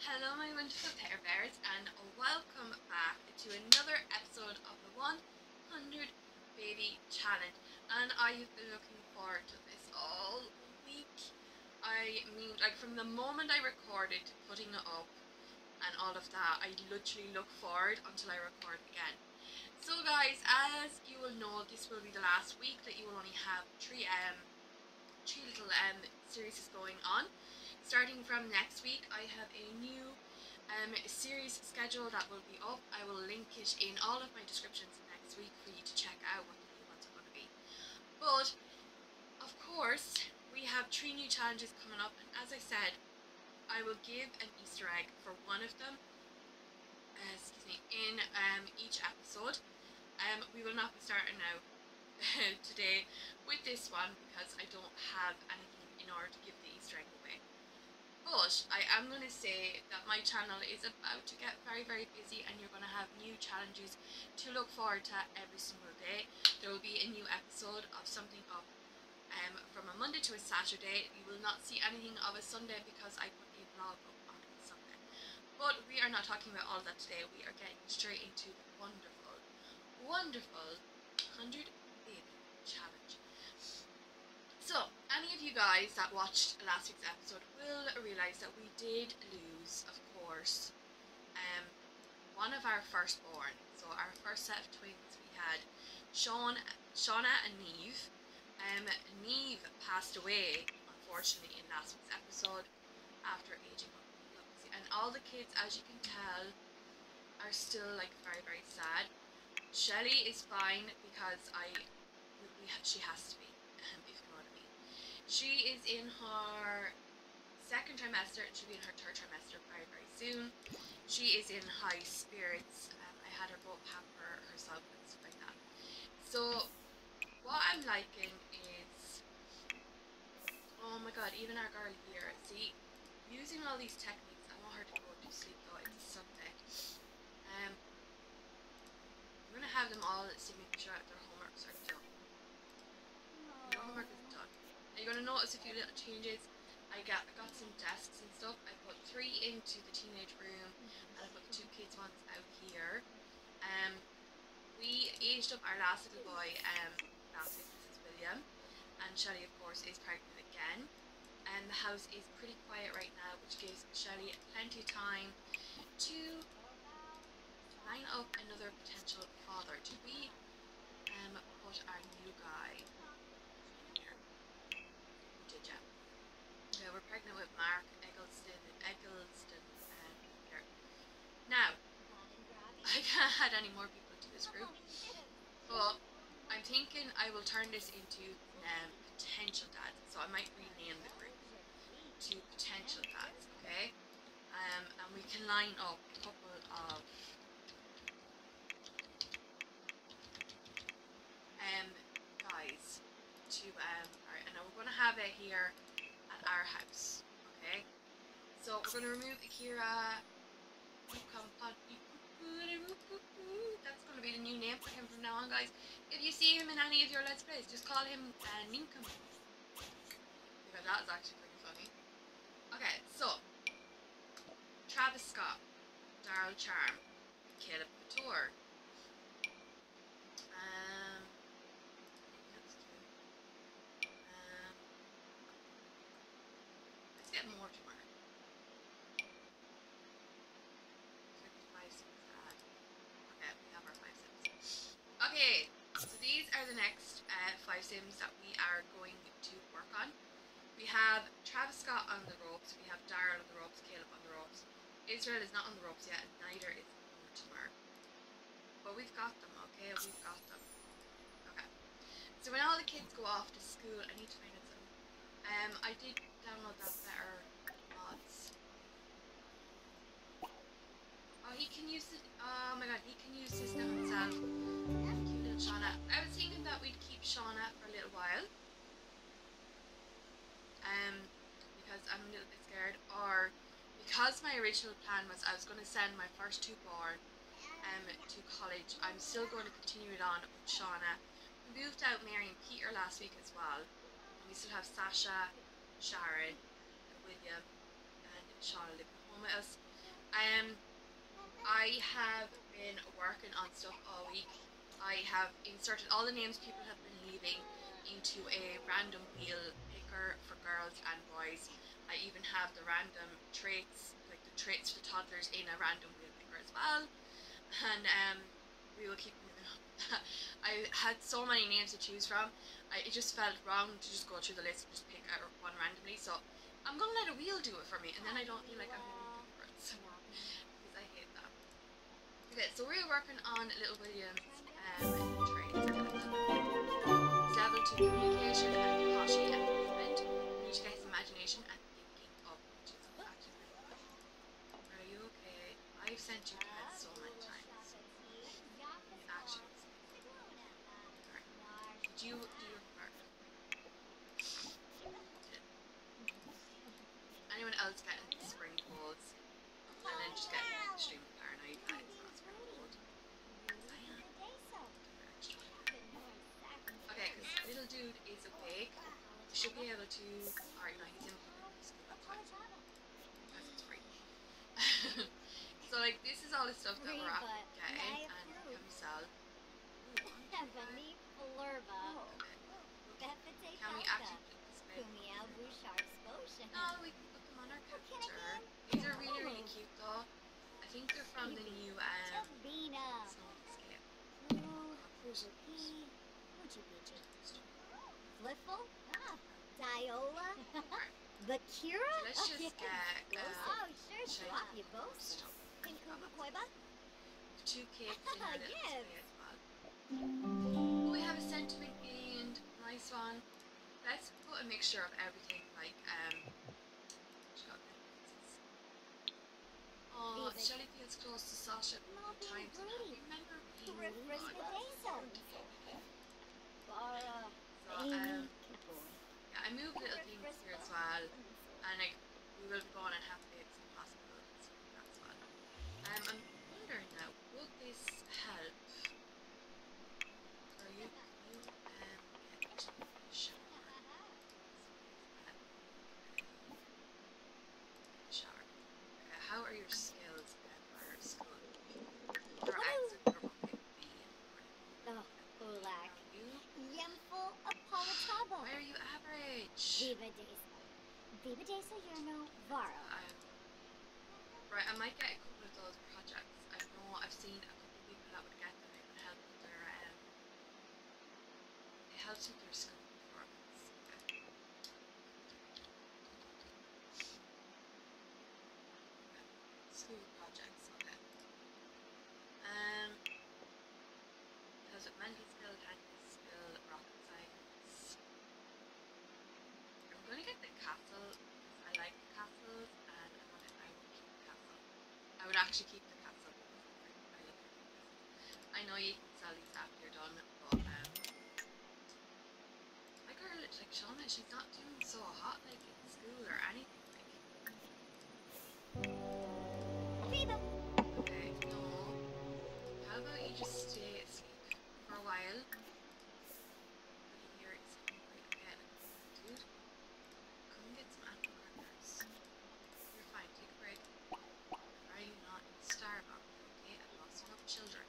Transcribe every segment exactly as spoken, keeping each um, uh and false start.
Hello my wonderful pair bears and welcome back to another episode of the one hundred Baby Challenge, and I've been looking forward to this all week. I mean, like, from the moment I recorded to putting it up and all of that, I literally look forward until I record again. So guys, as you will know, this will be the last week that you will only have three um three little um series going on. Starting from next week, I have a new um, series schedule that will be up. I will link it in all of my descriptions next week for you to check out what the new ones are going to be. But, of course, we have three new challenges coming up, and as I said, I will give an Easter egg for one of them, uh, excuse me, in um, each episode. Um, we will not be starting now today with this one because I don't have anything in order to give the Easter egg away. But I am going to say that my channel is about to get very very busy, and you're going to have new challenges to look forward to every single day. There will be a new episode of something up um, from a Monday to a Saturday. You will not see anything of a Sunday because I put a vlog up on a Sunday. But we are not talking about all of that today. We are getting straight into the wonderful, wonderful one hundred Baby Challenge. So, any of you guys that watched last week's episode will realise that we did lose, of course, um, one of our firstborn. So our first set of twins, we had Sean, Shauna and Neve. Um, Neve passed away, unfortunately, in last week's episode after aging up. And all the kids, as you can tell, are still like very, very sad. Shelly is fine because I, we, she has to be, um, if you know what I mean. She is in her second trimester, and she'll be in her third trimester very, very soon. She is in high spirits. Um, I had her go pamper herself and stuff like that. So, what I'm liking is, oh my god, even our girl here, see, using all these techniques. I want her to go to sleep though, it's Sunday. Um, I'm going to have them all see making sure that their homeworks are done. Your homework is done. You're going to notice a few little changes. I got, I got some desks and stuff. I put three into the teenage room, and I put the two kids ones out here. Um, we aged up our last little boy um, last week. This is William, and Shelly, of course, is pregnant again. And the house is pretty quiet right now, which gives Shelly plenty of time to line up another potential father. Did we um, put our new guy in here? We did, yeah. Okay, we're pregnant with Mark Eggleston and Eggleston and here. Now, I can't add any more people to this group, but I'm thinking I will turn this into um, potential dads, so I might rename the group to potential dads, okay? Um, and we can line up a couple of um, guys to, um, alright, and now we're going to have it here at our house, okay? So we're going to remove Akira. That's going to be the new name for him from now on, guys. If you see him in any of your Let's Plays, just call him uh, Ninkum. Because that is actually pretty funny. Okay, so Travis Scott, Daryl Charm, Caleb Couture. Um, um, let's get more to mark. Okay, we have our five sims. Okay, so these are the next uh, five sims that we are going to work on. We have Travis Scott on the ropes, we have Daryl on the ropes, Caleb on the ropes. Israel is not on the ropes yet, and neither is Tamar. But we've got them, okay? We've got them. Okay. So when all the kids go off to school, I need to find out some. Um, I did download that better mods. Oh, he can use it. Oh my god, he can use this now himself. Cute little Shauna. I was thinking that we'd keep Shauna for a little while. Um, because I'm a little bit scared, or because my original plan was I was going to send my first two born um, to college. I'm still going to continue it on with Shauna. We moved out Mary and Peter last week as well, and we still have Sasha, Sharon, and William, and Shauna living home with us. Um, I have been working on stuff all week. I have inserted all the names people have been leaving into a random wheel picker for girls and boys. I even have the random traits, like the traits for toddlers, in a random wheel picker as well. And um, we will keep moving on. I had so many names to choose from. I, it just felt wrong to just go through the list and just pick out one randomly. So I'm gonna let a wheel do it for me, and then I don't feel like I'm doing favorites because I hate that. Okay, so we're working on Little William's um, traits. His level two communication and potty and movement. We need to get his imagination and thinking up, which is actually pretty good. Are you okay? I've sent you cats so many times. The actions. Alright. Did you do your part? Did anyone else getting spring colds? And then just getting extremely paranoid that it's not spring cold? Okay, because little dude is awake. We should be able to. Alright, no, he's in school, that's fine. Because it's free. So, like, this is all the stuff that we're at getting, and can we sell? Ooh, okay. Okay. Can we actually put this bed? No, we can put them on our counter. These are really, really cute, though. I think they're from the new um, Snowscape. Fliffle? Diola? Bakira? So let's just get uh, Oh, sure, Shelly drop you to both. stop. Kinkumakoiba? Two cakes in our little Yes. display as well. Oh, we have a sentiment gained. Nice one. Let's put a mixture of everything, like, um... Oh, Shelly feels close to Sasha at all times. I remember being good. So, um... yeah, I moved little things here as well. And, like, we will go on and have bits and possibilities and that as well. Um, I'm wondering now, would this help? Are you, you, um, get a shower? Shower. Okay, how are your skills at our school? Your accent, your okay, B in the morning. Oh, Ulak. How are you? Yemful Apolatabo. Why are you average? Viva Desa. Viva Desa Yerno Varo. Um, right, I might get a couple of those projects. I know I've seen a couple of people that would get them. It would help with their, um, it helps with their school performance. Okay. School projects, okay. Um, has it mental skill, handling skill, rocket science. I'm gonna get the castle because I like the castles and I want it, I will keep the castle. I would actually keep the castle because I love it. I know you can sell these after you're done, but um, my girl, like Shauna, she's not doing so hot like in school or anything. Viva. Okay, no. How about you just stay asleep for a while? What do you hear? It's right again. Dude, come and get some apple crackers. You're fine, take a break. Are you not Starbucks? Okay, I've lost enough children.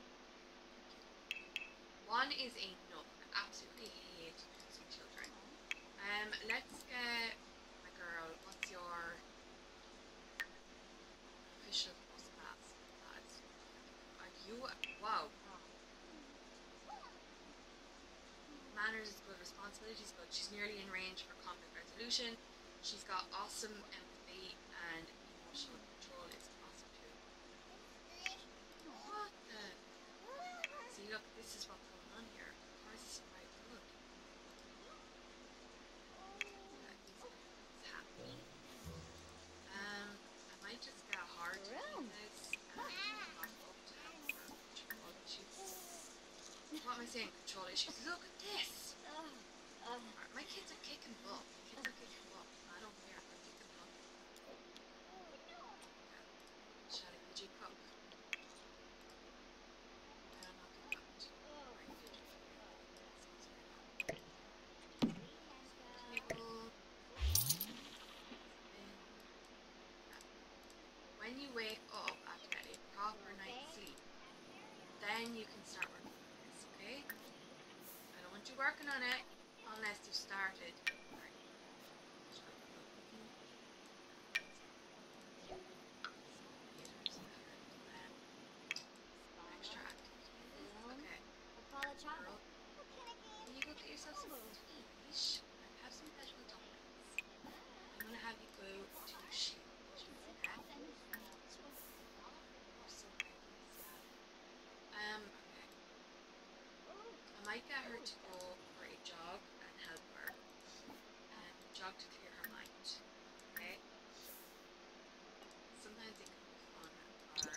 One is enough. I absolutely hate losing children. Um, let's get my girl. What's your official bus pass? That's, are you? Wow. Manners is good. Responsibility is good. She's nearly in range for conflict resolution. She's got awesome empathy and emotional control is awesome too. What the? See, look, this is what's going on here. Why is this quite good? Yeah, he's happy. Um, I might just get hard to do this and not up to have more control issues. What am I saying? Control issues. Look at this! Uh, uh, My kids are kicking butt. My kids are kicking butt. I don't care. They're kicking butt. Shelly, did you cook? I don't know if you cooked. Or you did. Sounds very good. Table. When you wake up, then you can start working on this, okay? I don't want you working on it unless you started. Right. Extra activities. Okay. Girl, can you go get yourself some quiche and have some vegetable dumplings? I'm gonna have you go to Shelly. Okay? You're so pretty, Sally. Um, okay. I might get her to go for a jog and help her. Um, jog to clear her mind. Okay? Sometimes it can be fun or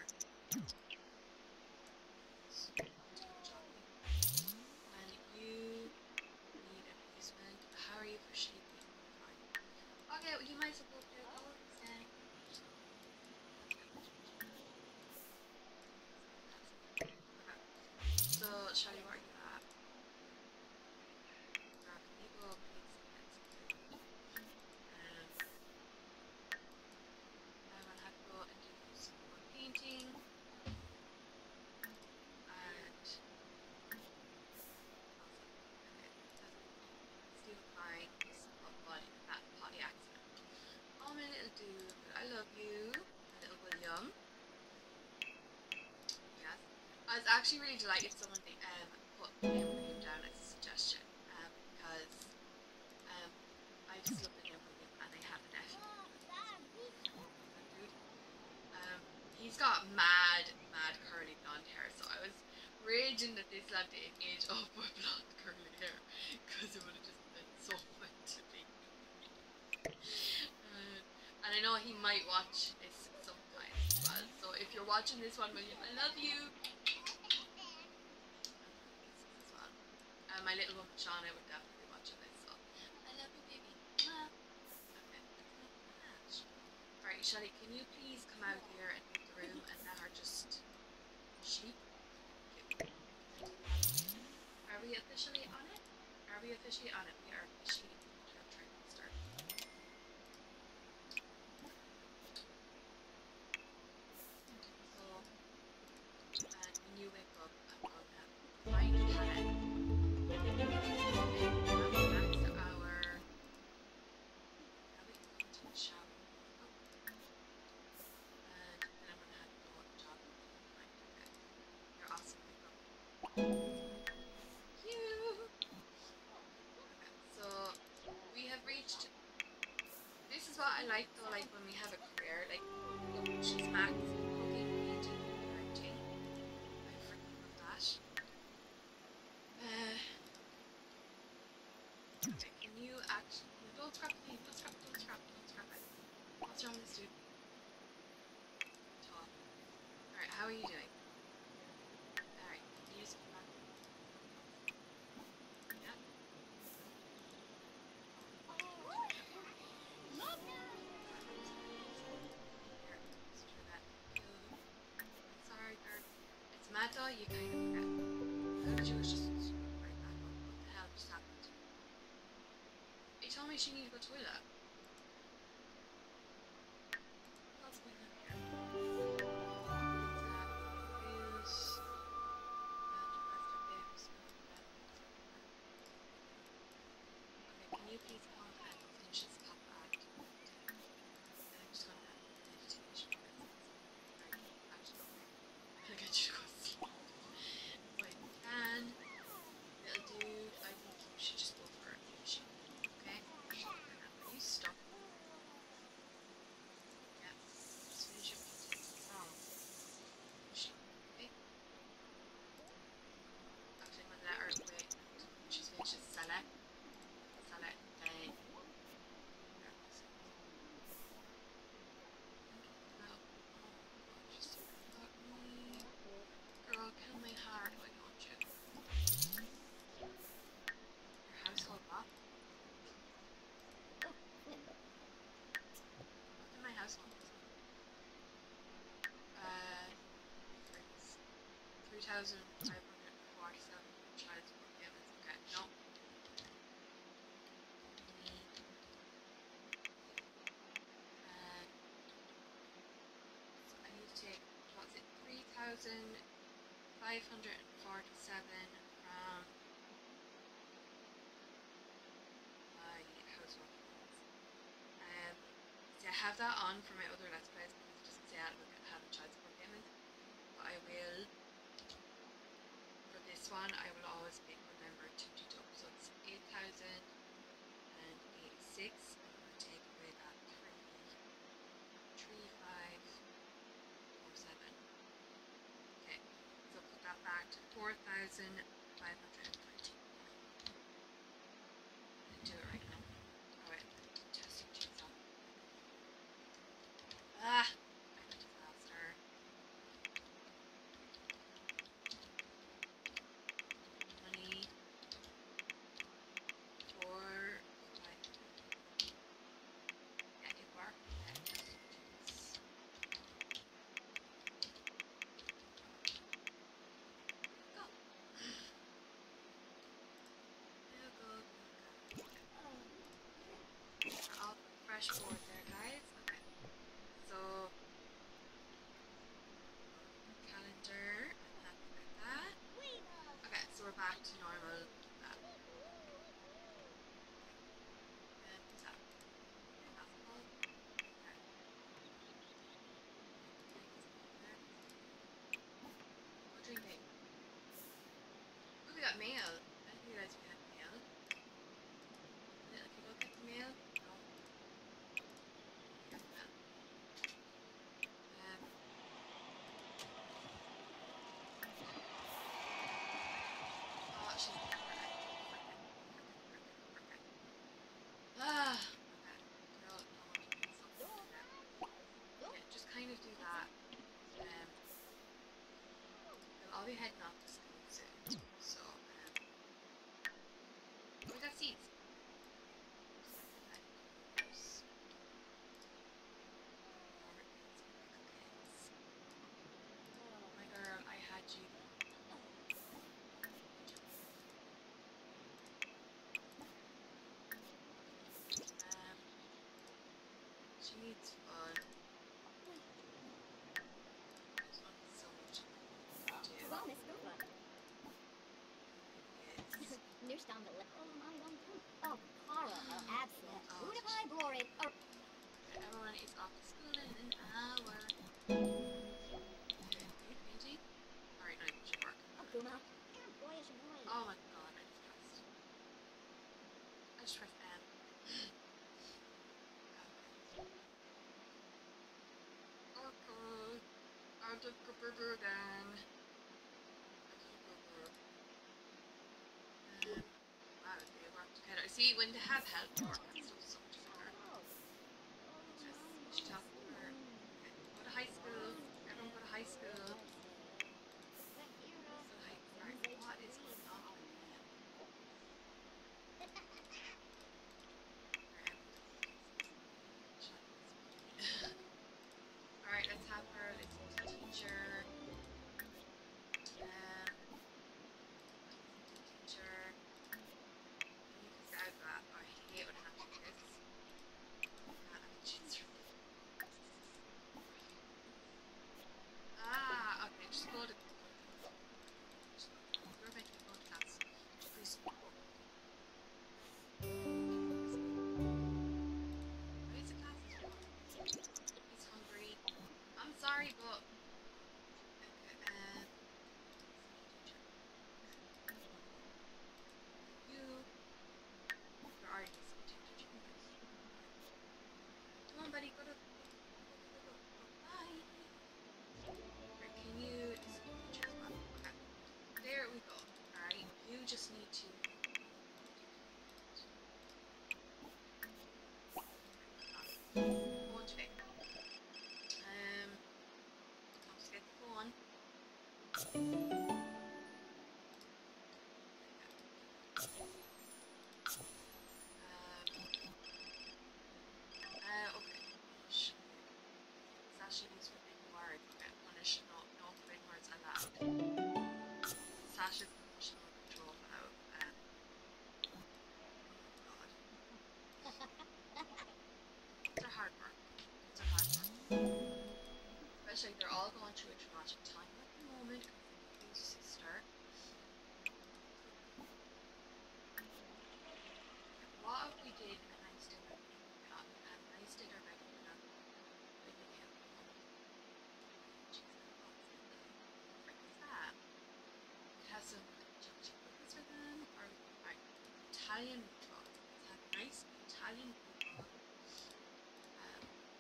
jogging. And you need amusement. How are you for sleeping? Fine. Okay, well, you might as well go do those then. Okay. So, Shelly, where are you at? Girl, can you go please get some food? Um, I'm gonna have to go and do some more painting. And okay, steal pie, of body, that potty accident. Oh my little dude, I love you, my little William. Yes, I was actually really delighted someone um put the name William down as a suggestion, um because um I just love the name William and I have a nephew. Dude, um he's got mad, mad curly blonde hair, so I was raging that this lad didn't age up with blonde curly hair because it would have just been so fun to be. Uh, and I know he might watch this sometime as well. So if you're watching this one, William, I love you. As well. Uh, my little woman Shauna would definitely be watching this. So I love you, baby. Okay, alright, Shelly, can you please come out here and leave the room and let her just sleep? Okay. Are we officially on it? Are we officially on it? We are officially on our trip start. So, and when you wake up, I'm going to find a palette. That's our. Now we can go into the shower. Oh. And then I'm going to have to go on the job. Right, okay. You're awesome. Wake up. Cute. Okay, so we have reached. This is what I like though, like when we have a career, like look, she's max cooking, painting, parenting. I freaking love that. Uh, okay, can you actually don't scrap the paint, don't scrap it, don't scrap it, don't scrap it. What's wrong with this dude? Top. Alright, how are you doing? Alright, can you use it back? Yeah. Sorry, girl. It's mad though, you kind of forget. How did you was just right back up? What the hell just happened? He told me she needed to go to the toilet. What's going on here? Booze. Okay, can you please come and finish this cup act? I'm just gonna have meditation for this. Right, actually, okay. I'll get you to go sleep. Wait, can. Little dude, I think you should just go for a shot. Okay? Are you stuck? Yeah. Just finish your painting. Oh. Shot. Okay? Actually, I'm gonna let her wait. When she's finished, just sell it. Sell it. Then. Girl, kill my heart, why don't you? Your household what? What did my household cost? Uh, three thousand five hundred forty-seven child support payments. Okay, no. Uh, so I need to take, what's it, three thousand five five hundred forty-seven from my household funds. Um, see, I have that on for my other Let's Plays because it doesn't say I have a child support payment. But I will, for this one, I will always make remember to deduct. So it's eight thousand eighty-six. I'm going to take away that three, three, five, four, seven. Okay, so put that back to four thousand five hundred twenty. Do it right now. Alright, testing cheese on. Ah! I'm a disaster. Money. Four. Five. Yeah, it worked. Go. Go, go, go, go. We're all fresh board there, guys. Okay. So, calendar. I'm happy with that. Okay, so we're back to normal. Uh, and what's that? Basketball. Okay. What drink day? Oh, we got mail. I didn't realize we had mail. Did we go get the mail? No. Here's the mail. Um, oh, she's there. Ah! Okay. Girl, I want to do something. Yeah, just kind of do that. Um, I'll be heading off to school soon. So, um, we got seeds. My girl, I had you. Um, she needs fun. This one is so much fun to do. It's Nu staan we lekker. Oh, my God. Oh, Carl, oh, absolutely. Who have I bored? Oh. everyone is off to school in an hour. Okay, painting. Alright, no, it should work. Oh, Kuma. Yeah, boyish boy. Oh my god, I just pressed. I just pressed M. Okay. I'll just go burger again. Um, wow, they work together. See, when they have help, they work on stuff so much better. Just, she talked to her. Okay, go to high school. Everyone go to high school. So, high, alright, what is going on with them? Alright, let's have her listen to teacher. Um, teacher. You can grab that. I hate when I have to do this. Ah, she's Ah, okay, just go to you're making a podcast. Please. Why is the class? He's hungry. I'm sorry, but okay, um, you you're already teacher. Come on, buddy, go to go, go, go, go. Bye. Right, can you this teacher as well? Okay. There we go. Alright, you just need to go on today. Um I'll just get the phone. Um uh okay. Punish. Sasha needs forbidden words. Okay, punish no no forbidden words allowed. Sasha's emotional control allowed. Um oh god. Kids are hard work. Kids are hard work. Especially they're all going through a traumatic time at the moment because they sister. What if we did a nice dinner? Uh, a nice dinner by dinner. By dinner. What is that? It has some chocolate cookies for them, or like Italian meatballs. Let's have nice Italian meatballs. Um,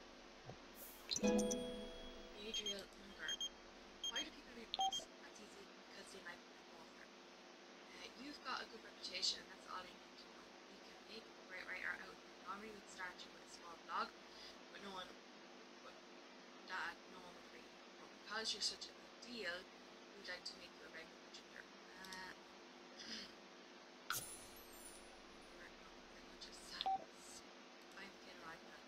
Adriel Unger. Why do people read books? That's easy because they like the author. Uh, you've got a good reputation, and that's all you need to know. You can make a great writer out of it. Normally we'd start you with a small blog, but no one would that no one would read. But because you're such a big deal, we'd like to make you a regular contributor. Uh, just sadness. I'm getting like that.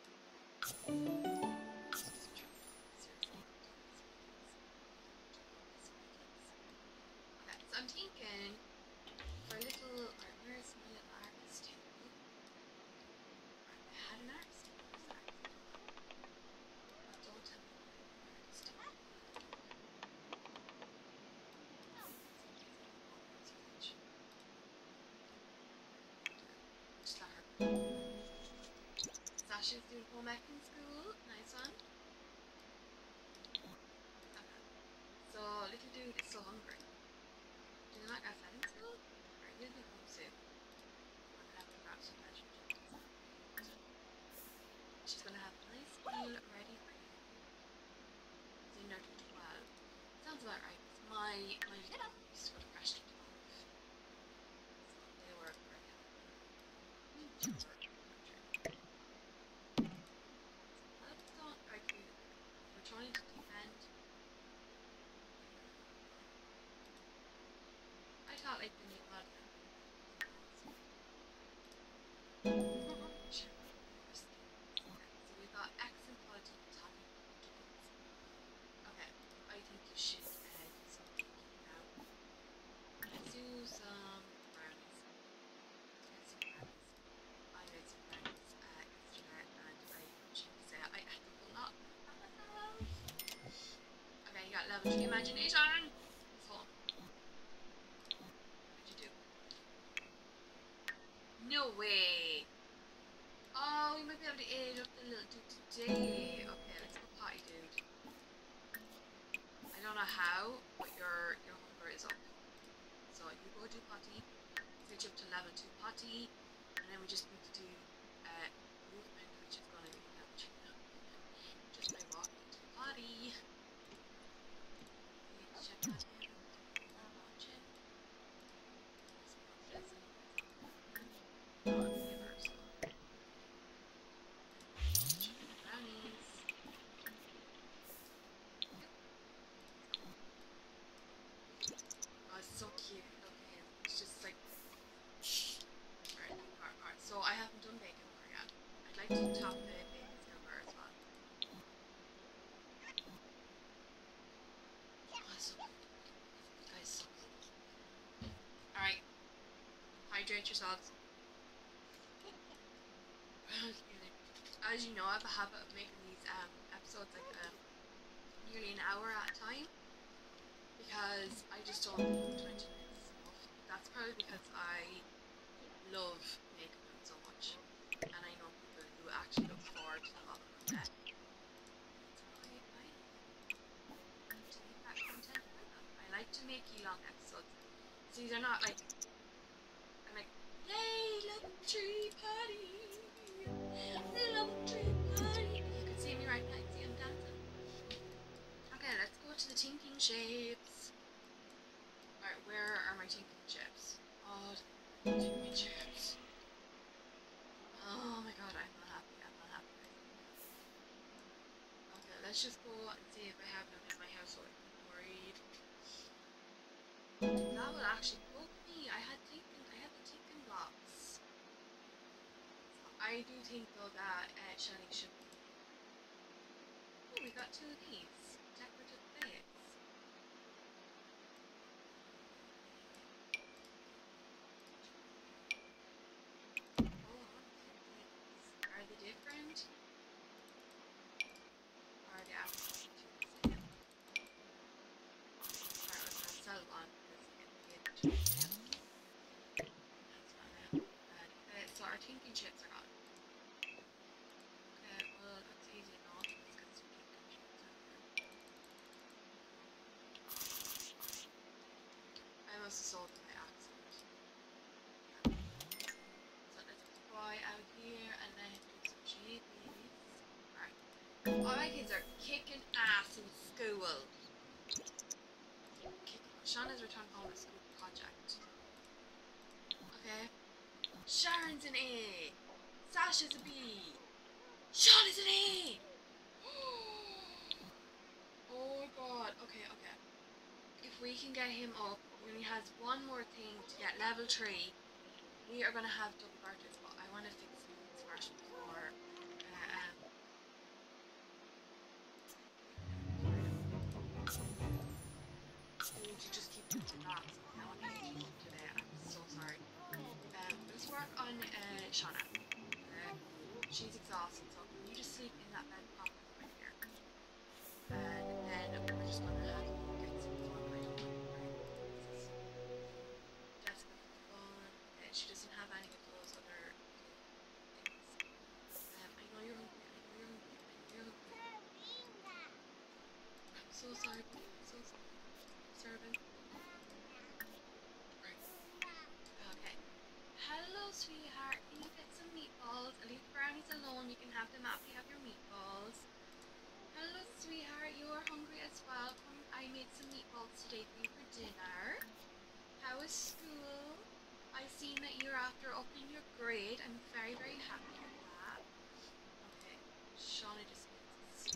Okay, so I'm thinking for a little, or where's my little artist table? I had an artist table. Oh, don't tell me what an artist table. Just let her go. Sasha's doing home ec in school. Nice one. Okay. So little dude is so hungry. Do you not got fed in school? Alright, he'll be home soon. I'm gonna have to grab some vegetables. She's gonna have a nice meal ready for you. Dinner to twelve. Sounds about right. My my little used to go to crash to twelve. So they were very happy. They were Let's don't argue. We're trying to defend. I thought like the new mod. So we got excellent quality Italian vegetables. Okay, I think you should uh, do some baking now. Let's do some brownies. Let's do some brownies. I made some brownies uh, yesterday, and I should say I ate them a lot. Okay, you got level three imagination. So, what'd you do? No way. Oh, we might be able to age up the little dude today. Okay, let's go potty, dude. I don't know how, but your your hunger is up. So you go do potty, switch up to level two potty, and then we just need to do uh, movement, which is going to be level two now. Just by walking to the potty. You need to check that in. Watch it. Oh, never. So. Brownies. Oh, it's so cute. Okay, it's just like. Alright, alright, alright. So I haven't done bacon bar yet. I'd like to top the bacon silver as well. Oh, it's so good. You guys so good. Alright. Hydrate yourselves. As you know, I have a habit of making these um, episodes like uh, nearly an hour at a time. Because I just don't think twenty minutes is enough. That's probably because I love making them so much, and I know people who actually look forward to a lot of them. That's why I like to make that content for them. I like to make you long episodes. So these are not like I'm like, yay, level three party, level three party. You can see me right now. See I'm dancing. Okay, let's go to the thinking shapes. Alright, where are my thinking shapes? Oh, the thinking shapes. Oh my god, I'm not happy, I'm not happy. Okay, let's just go and see if I have them in my household inventory. That will actually poke me. I had thinking, I had the thinking blocks. So I do think though that uh, Shelly should be. Oh, we got two of these. Decorative plates. Are they different? Or are they absolutely the same? Start with kids are kicking ass in school. Shauna's returned home with a school project. Okay. Sharon's an A. Sasha's a B. Shauna's an A. Oh my god. Okay, okay. If we can get him up, when he has one more thing to get level three, we are gonna have double birthdays. But I want to fix things first before. Uh, um, Would you just keep doing that? I want to keep up today. I'm so sorry. Um, let's work on uh, Shauna. Uh, she's exhausted, so can you just sleep in that bed properly right here? And then we're just gonna have you get some fun. I don't know. Right? This is desperate for fun. Okay, she doesn't have any of those other things. Um, I know you're hungry. I know you're hungry. I know you're hungry. I'm so sorry, buddy. I'm so sorry. Serving. Right. Okay. Hello, sweetheart. Can you get some meatballs? I'll leave the brownies alone. You can have them after you have your meatballs. Hello, sweetheart. You are hungry as well. Come, I made some meatballs today for you for dinner. How was school? I seen that you're after upping your grade. I'm very, very happy with that. Okay. Shauna just gets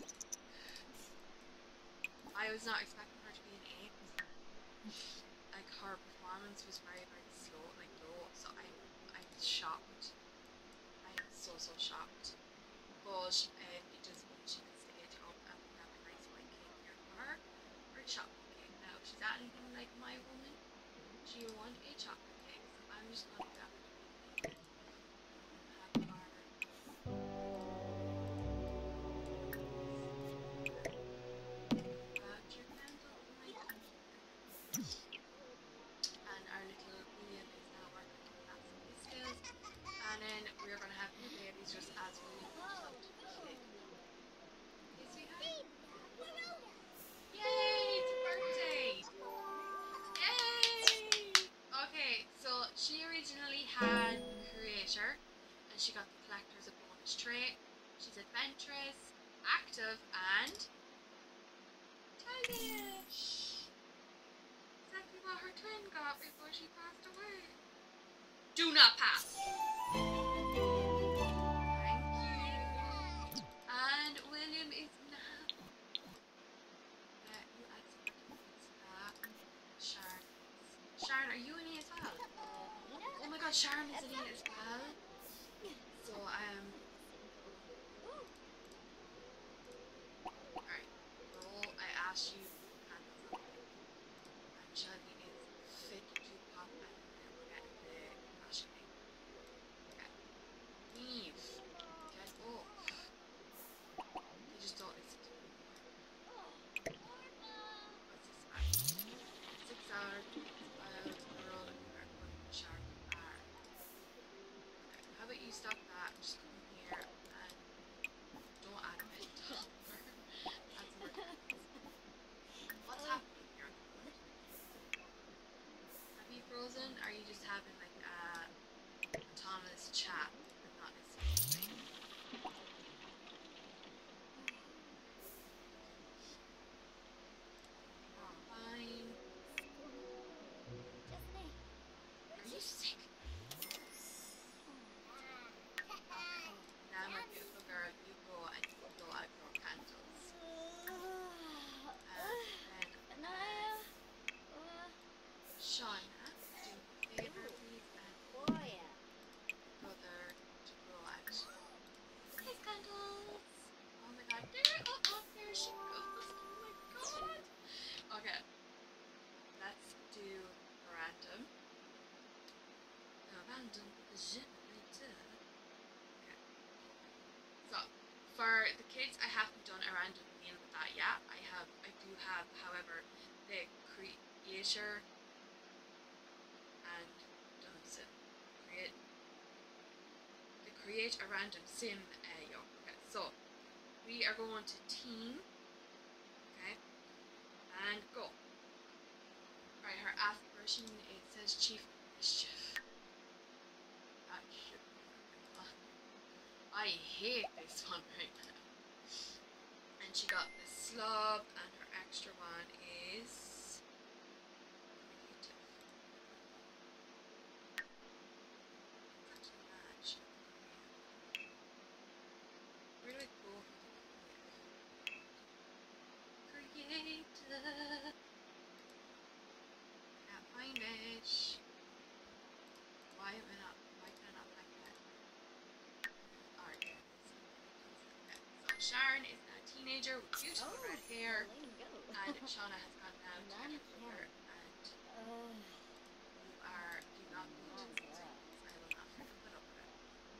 I was not expecting her to be an A. Like, her performance was very, very slow, like low, so I'm, I'm shocked. I am so, so shocked. But um, it just means she can stay up and we have a nice white cake here for her, or a chocolate cake. Now, if she's anything like my woman, she will want a chocolate cake, so I'm just going to grab it. Have our grab your candle, my and our little William is now working on massive skills. And then we're gonna have new babies just as William grows up to be big. Hey, sweetheart. Yay! It's a birthday! Yay! Okay, so she originally had Creator, and she got the Collector as a bonus trait. She's adventurous, active, and childish. Exactly what her twin got before she passed away. Do not pass! Thank you. And William is now. Uh, you add some documents to that. Sharon. Sharon, are you in it as well? Oh my god, Sharon is in it as well. So, um. Alright. Roll, I asked you. And Shelly is fit to pop and then we're getting the fashion thing. Okay. Eve. Get up. They just don't listen to me. What's this about? Six hours, wild girl, and you are going to sharp R. Okay, how about you stop that? Just come here and don't add a bit. Add some more candles. What's happening here? Have you frozen? Or are you just having like a autonomous chat and not listening to me? Fine. Are you sick? Okay. Now, my beautiful girl, you go and you go out your candles. And then, uh, Shauna, do me a favour, please, and brother to go out his candles. Oh my god, there, oh, oh, there she goes. Oh my god. Okay, let's do a random. A random generator. Okay. So, for the kids, I haven't done a random meal with that yet. I have, I do have, however, the creator and done sim. Create, the create a random sim. Uh, yo. Okay, so we are going to team. Okay, and go. Alright, her aspiration, it says Chief of Mischief. That should be I hate this one right now. And she she got the slub, and her extra one is creative. It's actually match. Where do I go for the creative? Creative. Can't find it. Why am I not? Why can I not find that? Alright, there it is. Okay. So Sharon is now a teenager with beautiful Oh, red hair, well, there you go. and Shauna has gone now to None get her brother, can. and Uh, you are do not go to the Montserrat. things. I will not freaking put up with it.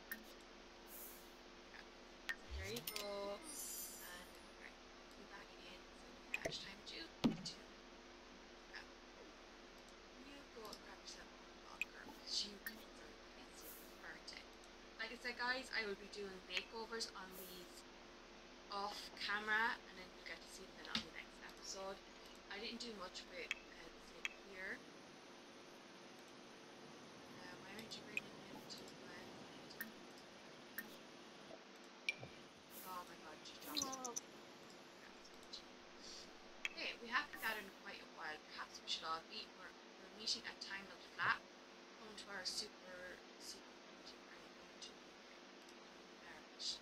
Okay. So there you go. And right, go back in. So yeah, it's time to you two. Okay. You go and grab yourself a locker because you can celebrate Susan's birthday. Like I said, guys, I will be doing makeovers on these off camera, and then you get to see them then on the next episode. I didn't do much with uh, the slip here. Uh, why aren't you bringing him to Glen? Oh my god, you dropped it. oh, Okay, we haven't gathered in quite a while. Perhaps we should all meet. We're, we're meeting at Tangled Flat. Come to our super secret meeting. Are you going to be garbage?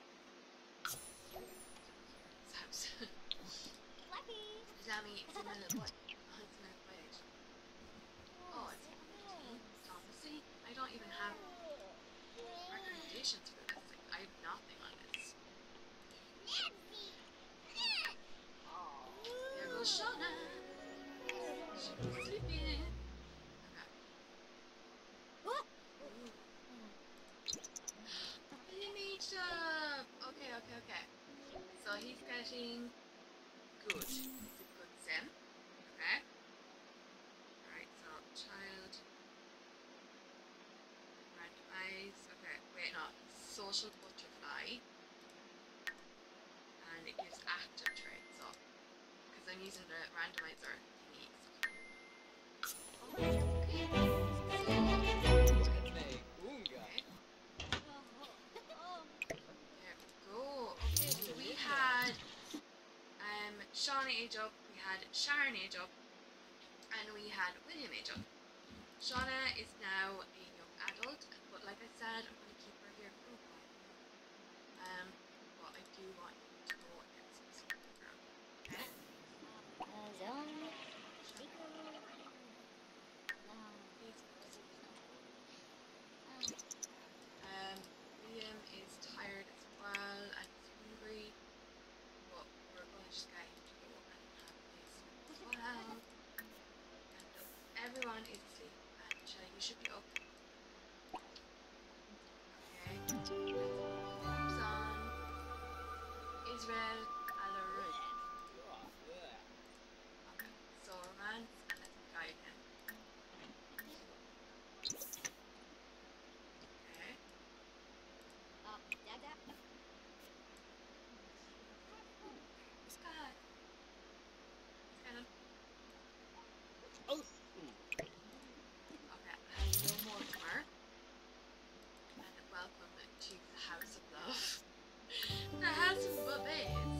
This house. Fluffy. Sammy, it's a minute what? Oh, it's a minute wait. Oh, it's fifteen. Honestly, I don't even have recommendations for this. Like, I have nothing on this. Oh. There goes Shauna. She was sleeping. Okay. What? Ooh. Image up. Okay, okay, okay. So he's getting good. He's a good sim. Okay. Alright, so child randomize. Okay, wait, no. Social butterfly. And it gives active traits. So, because I'm using the randomizer thingy. Okay. There we go. Okay, so we had um Shauna age up, we had Sharon age up, and we had William age up. Shauna is now a young adult, but like I said, I'm going to keep her here for a while. Um, but I do want you to go and get some sleep, girl. Okay? Uh, zone. Shauna, No. please go to sleep. Uh, Um, William is tired as well and he's hungry, but we're going to just get him to go and have a sleep as well. And everyone is asleep, and Shelly, you should be up. Okay, let's put the on. Israel Alarid. Okay, so romance, and let's guide him. Okay, uh, Dad, Dad. Sky. Skyland. Oh. Okay, hello Mortimer, and welcome to the House of Love. The House of Bubbies.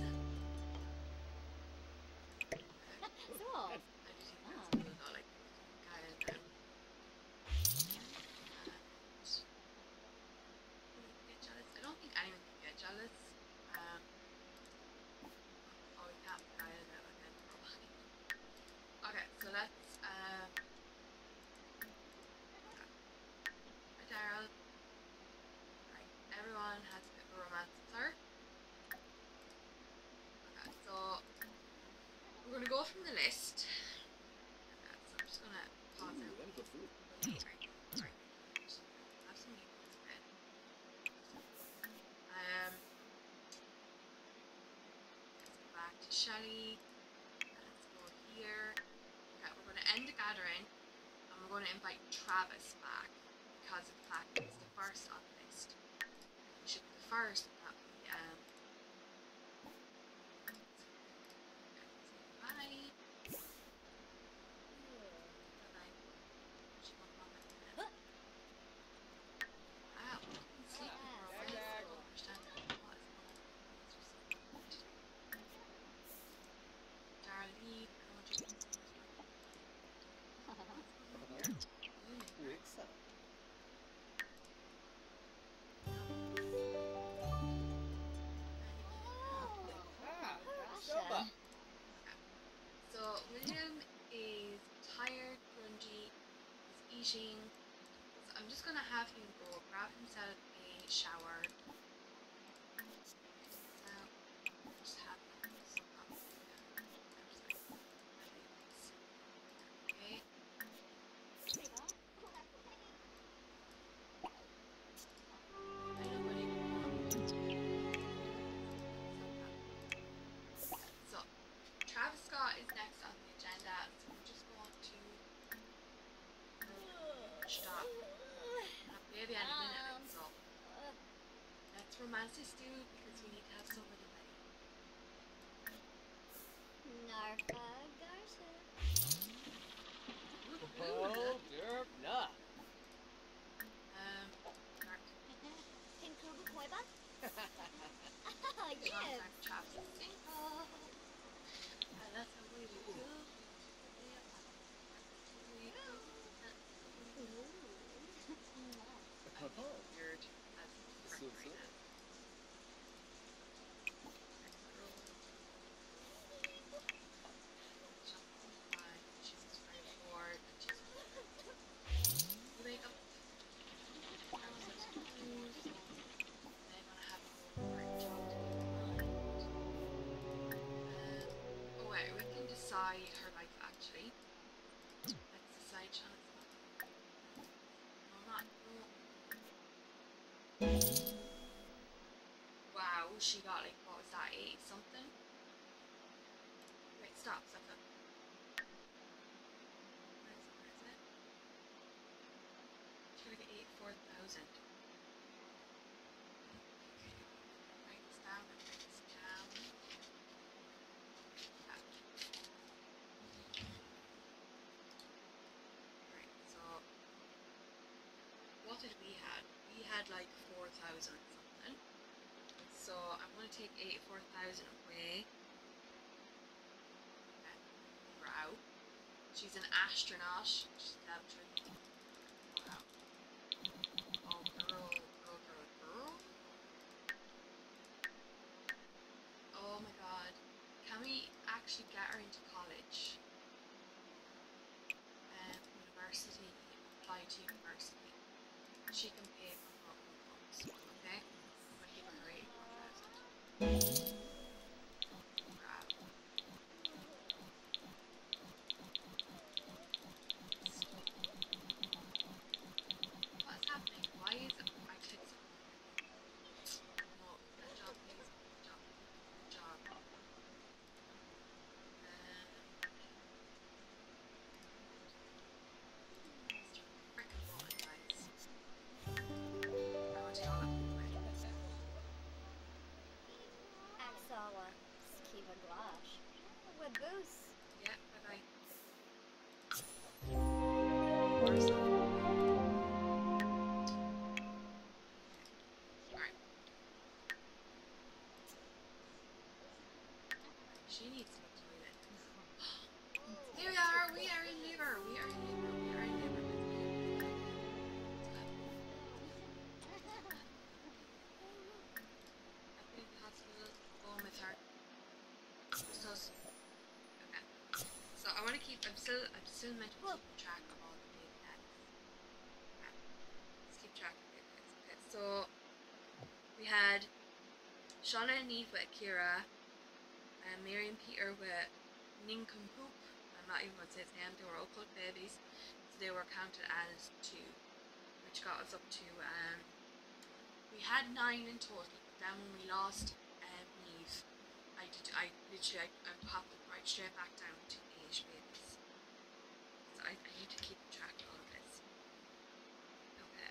So. I do think that's cool though, like guy and them. And get jealous. I don't think anyone can get jealous. Um oh we can't guy it out again probably. Okay, so let's um hi Daryl. Right, everyone has a bit of a romance with her. Okay, so we're gonna go from the list. Okay, so I'm just gonna pause Ooh, out. them good food. Right, right. Have some meat on it. Um, let's go back to Shelly. Let's go here. Okay, we're going to end the gathering, and we're going to invite Travis back because of the fact that he's the first on the list. He should be the first. That would be um. Bye. Bye. She won't come back in a minute. Wow, I'm sleeping for a while. I don't understand what is going on. William is tired, grungy, he's eating. So I'm just gonna have him go grab himself a shower. So just have him soak up. Okay. I know what he So Travis Scott is next on the agenda, so we're just going to stop. Have baby any minute, so let's romance this dude because we need to have somebody ready. Narfa Garza. Oh, derp, nah. Um, Mark, Pinkubu Koiba? sounds Yes. like Travis is sing. Oh. And that's how we do. We do. I'm weird as So, frick so. right now. She's just very bored and she's you wake up. Now there's food, so they want to have a whole great job to be mind. Um, oh wait, we can decide her life actually. Let's decide Shauna's life. No, not no. Wow, she got like what was that, eighty something? Wait, stop, stop, stop. Where is it? Where is it? She got like eighty-four thousand. Write this down and write this down. Yeah. Right, so what did we had? We had like four thousand something. So I'm going to take eighty-four thousand away. Okay. Wow. She's an astronaut. She's level three. Wow. Oh, girl, girl, girl, girl. Oh my god. Can we actually get her into college? Um, university. Apply to university. She can pay for her own funds. Okay? I'm going to give her her eighty-four thousand. Wow. What's happening? Why is it? I clicked something. No, that job please. Job. Job. Um, frickin' button, guys. I want to take all that away. Axala. Skiva Glash. Waboos. Yeah, bye bye. Where's the Alright. She needs to go to the toilet. Here we are! We are in labor! We are in labor! We are in labor! I've been in the hospital. Go home with her. So, okay. So I want to keep. I'm still. I'm still meant to be keeping track of all the baby nets. Okay. Let's keep track of baby nets. Okay. So we had Shauna and Neve with Akira, and Mary and Peter with Nincompoop. I'm not even going to say his name. They were all called babies, so they were counted as two, which got us up to. Um, we had nine in total, but then when we lost um, Neve, I did. I literally I, I popped it right straight back down to eight babies. So I, I need to keep track of all of this. Okay.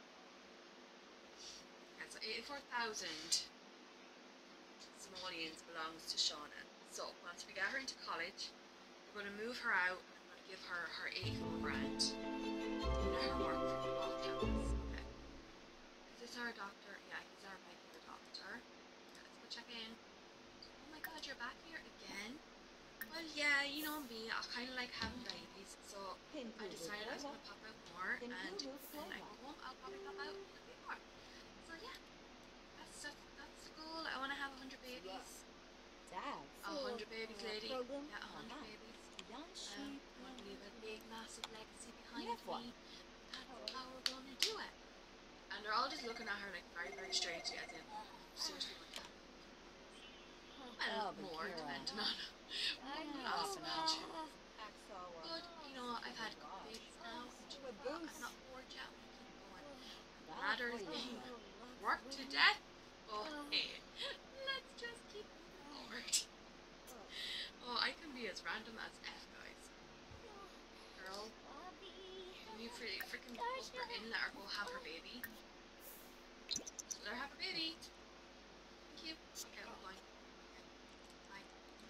Okay, so eighty-four thousand simoleons belongs to Shauna. So once we get her into college, we're going to move her out and I'm going to give her her eighty-four grand and let her work from off campus. Okay. Is this our doctor? Yeah, he's our regular doctor. Okay, let's go check in. Oh my god, you're back here again? Well, yeah, you know me, I kind of like having babies, so I decided I was going to pop out more, and when I go home, I'll probably pop out a little bit more. So yeah, that's that's, that's the goal. I want to have one hundred babies. Dad. A hundred babies, lady. Program? Yeah, a hundred Uh-huh. babies. Um, I want to leave a big, massive legacy behind Yeah, fun. me. That's how we're going to do it. And they're all just looking at her like very, very strangely, as in, seriously, what happened? Well, Oh, but more, Kira. depending on I what know. else matches. Axel. But, you know, I've had a couple dates now, and you know what, I'm not bored yet, I'm going to keep going. And the ladder is being worked to death, but hey, let's just keep moving forward. Oh, I can be as random as F, guys. Girl, can you free, freaking book her in, let her go have her baby? Let her have her baby. Thank you. Okay, we're going. Okay. Bye.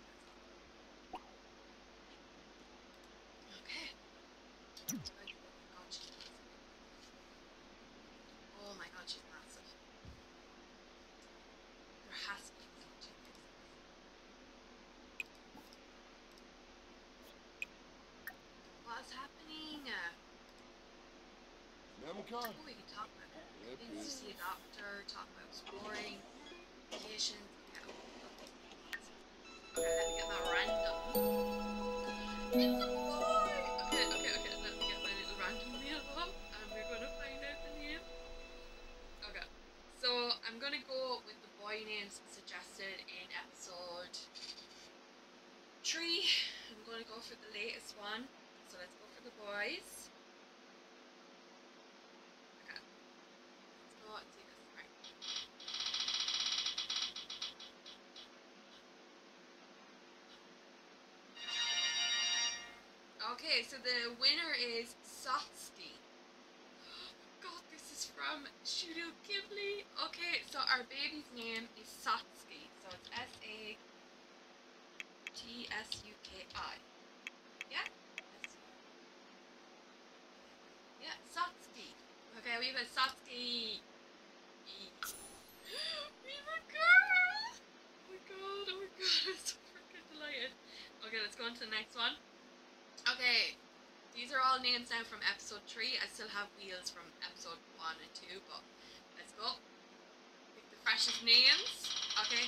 Okay. Oh my god, she's massive. Oh my god, she's massive. There has to be something. What's happening? Namco? Oh, we can talk about things, see a doctor, talk about exploring, vacations. Okay, oh, okay, let me get that random. It's a boy! Okay, okay, okay, let me get my little random wheel up and we're gonna find out the name. Okay, so I'm gonna go with the boy names suggested in episode three. I'm gonna go for the latest one. So let's go for the boys. Okay, let's go and see this. Right. Okay, so the winner is Satsuki. God, this is from Studio Ghibli. Okay, so our baby's name is Satsuki. So it's S A T S U K I. Yeah? Yeah, Satsuki. Okay, we have a Satsuki. We have a girl! Oh my god, oh my god, I'm so freaking delighted. Okay, let's go on to the next one. Okay, these are all names now from episode three. I still have wheels from episode one and two, but let's go. Pick the freshest names. Okay.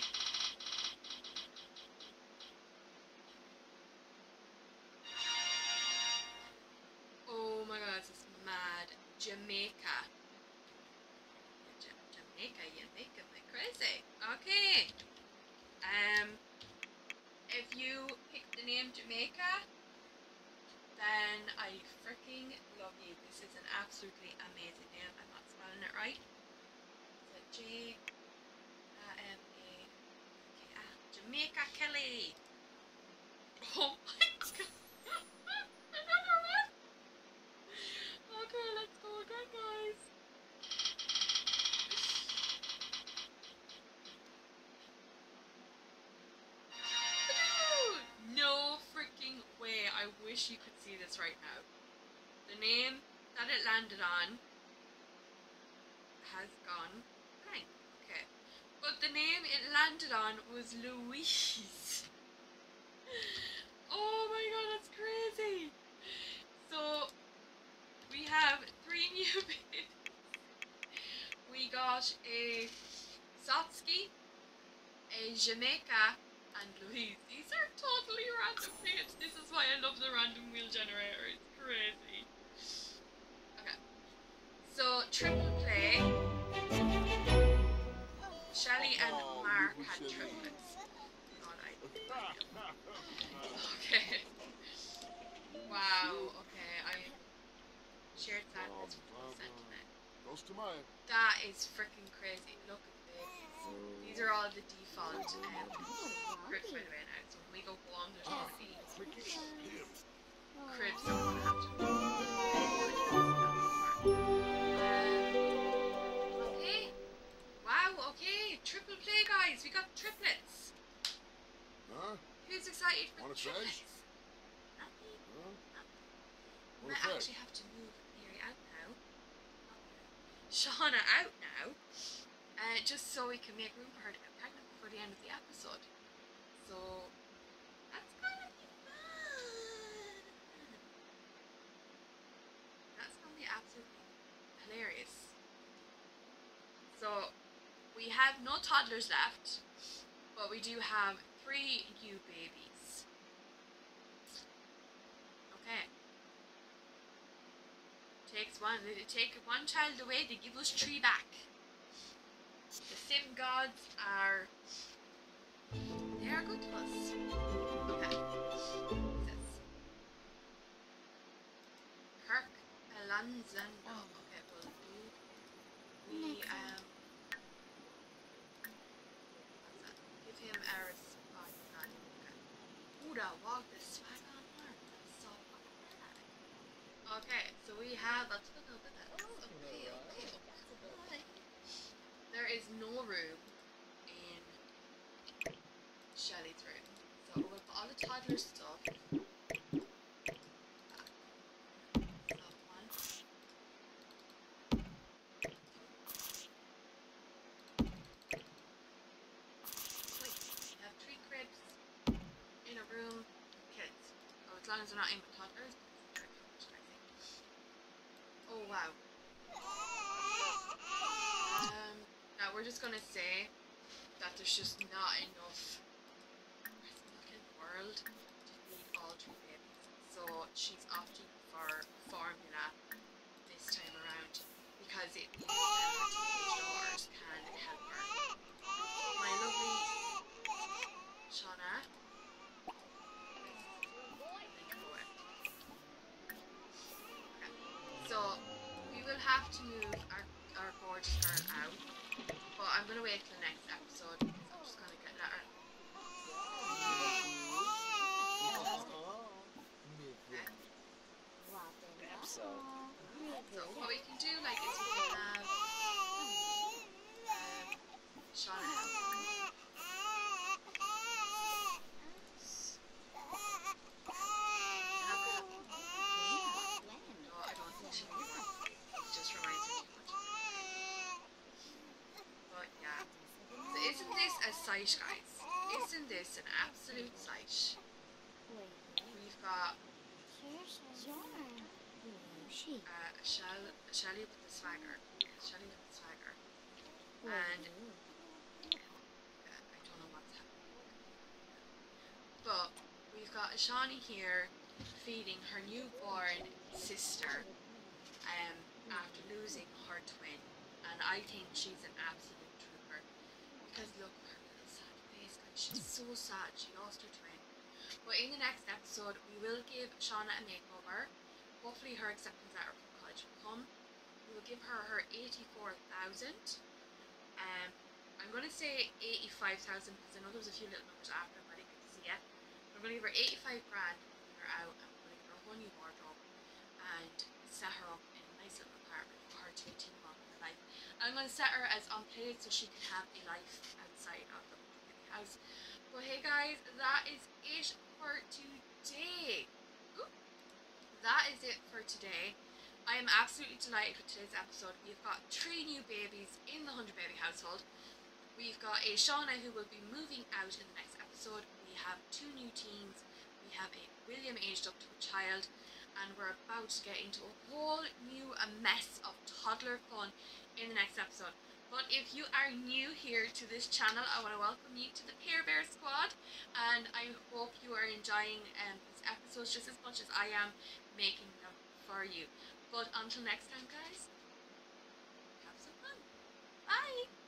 Oh my god, this is mad. Jamaica. J Jamaica, you making me crazy. Okay. Um, if you pick the name Jamaica, then I freaking love you. This is an absolutely amazing name. I'm not spelling it right. Is it J M A K A? Jamaica Kelly. Oh my god. Another one. Okay, let's go again, guys. No freaking way. I wish you could see this right now. The name that it landed on has gone blank. Okay. But the name it landed on was Louise. Oh my god, that's crazy. So we have three new babies. We got a Satsuki, a Jamaica, and Louise. These are totally random names. This is why I love the random wheel generator. It's crazy. Okay. So triple play. Shelly and Mark had triplets. God, I okay. Wow. Okay, I shared sadness with the sentiment. Goes to mine. That is freaking crazy. Look at the babies. These are all the default um, cribs, by the way, now. So when we go home, there's going to be cribs that we're going to have to um, okay. Wow, okay. Triple play, guys. We got triplets. Huh? Who's excited for Wanna the triplets? fish? Nothing. Huh? I Wanna might fish? actually have to move Mary out now. Shauna out now. Uh, just so we can make room for her to get pregnant before the end of the episode. So that's gonna be fun. That's gonna be absolutely hilarious. So we have no toddlers left, but we do have three new babies. Takes one. They take one child away, they give us three back. The sim gods are. They are good to us. Okay. What's this? Kirk Alonzando. Okay, well, we, we um. What's that? Give him a response. Okay. Buddha, walk the swag on arm. That's so fucking bad. Okay, so we have a total bit of this. Okay, okay, okay. There is no room in Shelly's room. So we'll put all the toddler stuff. So one. Wait, we have three cribs in a room with kids. Oh, as long as they're not aimed at toddlers. Oh wow. Um, now we're just gonna say that there's just not enough fucking world to feed all three babies. So she's opting for formula this time around because it means that her teenage daughters can help her. My lovely Shauna. So we will have to move our, our gorgeous girl out, but I'm gonna wait till the next episode because I'm just gonna get that her. Okay. So. So what we can do, like, is we can have um, Shauna help her. No, I don't think she will. It just reminds me too much. But yeah. So isn't this a sight, guys? Isn't this an absolute sight? We've got uh, a, shell, a Shelly with the swagger. Shelly with the swagger. And uh, I don't know what's happening. But we've got a Shawnee here feeding her newborn sister um, after losing her twin. And I think she's an absolute trooper. Because look at her little sad face. Like, she's so sad. She lost her twin. But in the next episode, we will give Shauna a makeover. Hopefully her acceptance letter from college will come. We will give her her eighty-four thousand. Um, I'm going to say eighty-five thousand because I know there was a few little numbers after, but I didn't get to see it. I'm going to give her eighty-five grand, put her out, and I'm going to give her a whole new wardrobe and set her up in a nice little apartment for her to continue on with her life. I'm going to set her as unpaid so she can have a life outside of the house. But hey guys, that is it for today. Ooh. That is it for today. I am absolutely delighted with today's episode. We've got three new babies in the one hundred Baby household. We've got a Shauna who will be moving out in the next episode. We have two new teens. We have a William aged up to a child. And we're about to get into a whole new a mess of toddler fun in the next episode. But if you are new here to this channel, I want to welcome you to the Care Bear Squad. And I hope you are enjoying um, these episodes just as much as I am making them for you. But until next time, guys, have some fun. Bye!